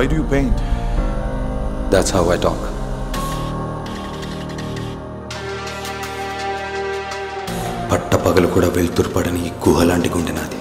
why do you paint? That's how I talk. పట్టపగలు కూడా వెళ్తురుపడని ఈ గుహలాంటి గుండె నాది.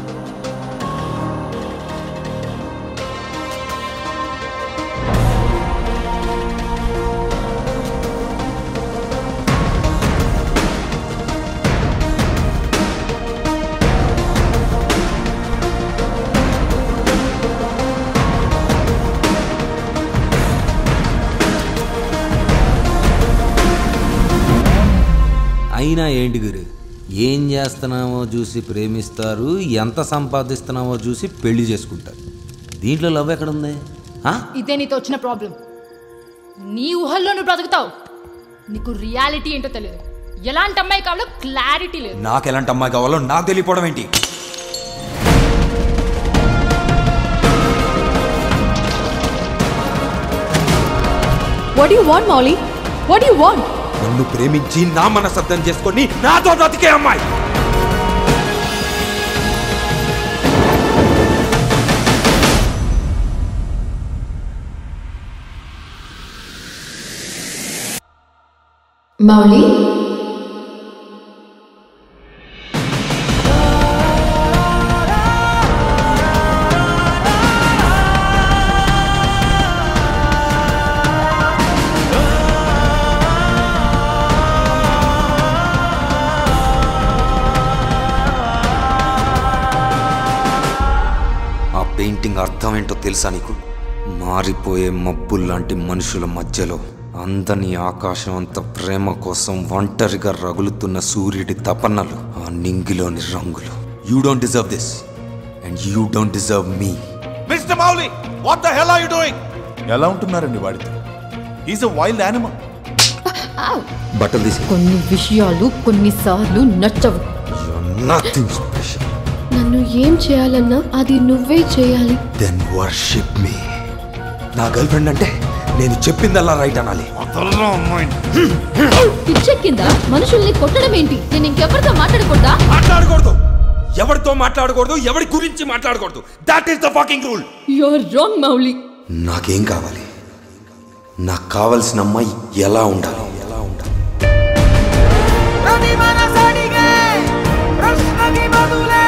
అయినా ఏంటి గురు, ఏం చేస్తున్నామో చూసి ప్రేమిస్తారు, ఎంత సంపాదిస్తున్నామో చూసి పెళ్లి చేసుకుంటారు. దీంట్లో లవ్ ఎక్కడుంది? ఇదే నీతో వచ్చిన ప్రాబ్లం. నీ ఊహల్లో నువ్వు బ్రతుకుతావు, నీకు రియాలిటీ ఏంటో తెలియదు. ఎలాంటి అమ్మాయి కావాలో క్లారిటీ లేదు. నాకు ఎలాంటి అమ్మాయి కావాలో నాకు తెలియపోవడం ఏంటి? What do you want, Molly? What do you want? నన్ను ప్రేమించి నా మనసర్థం చేసుకొని నాతో బ్రతికే అమ్మాయి. Molly? పెయింటింగ్ అర్థం ఏంటో తెలుసా నీకు? మారిపోయే మబ్బుల్లాంటి మనుషుల మధ్యలో అందని ఆకాశం అంత ప్రేమ కోసం ఒంటరిగా రగులుతున్న సూర్యుడి తపనలు, ఆ నింగిలోని రంగులు. You don't deserve this and you don't deserve me. Mr. Mowgli, what the hell are you doing? ఎలా ఉంటున్నారండి వాడితో? He's a wild animal. బట్టలు తీసి. కొన్ని విషయాలు కొన్నిసార్లు నచ్చవు. Nothing special. నన్ను ఏం చేయాలన్నా అది నువ్వే చేయాలి. Then worship me. నా గర్ల్ ఫ్రెండ్ అంటే నేను చెప్పిందల్లా రైట్ అనాలి. పిచ్చెక్కిందా? మనుషుల్ని కొట్టడం ఏంటి? నేను ఇంకెవరితో మాట్లాడకూడదా? మాట్లాడకూడదు. ఎవరితో మాట్లాడకూడదు, ఎవరి గురించి మాట్లాడకూడదు. That is the fucking rule. You are wrong Mouli. నాకేం కావాలి? నాకు కావాల్సిన అమ్మాయి ఎలా ఉండాలి? ప్రశ్నకి బదులే